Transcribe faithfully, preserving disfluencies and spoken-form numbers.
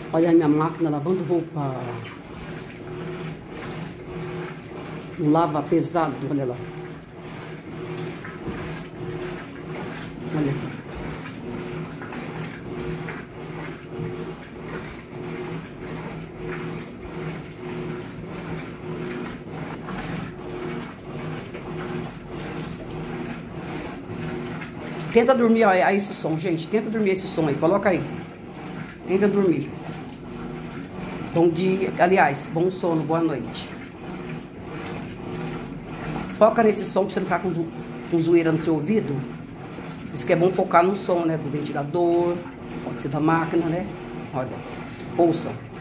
Olha a minha máquina lavando roupa. Um lava pesado, olha lá. Olha aqui. Tenta dormir a esse som, gente. Tenta dormir esse som aí. Coloca aí. Tenta dormir. Bom dia. Aliás, bom sono, boa noite. Foca nesse som pra você não ficar com, com zoeira no seu ouvido. Diz que é bom focar no som, né? Do ventilador, pode ser da máquina, né? Olha, ouça.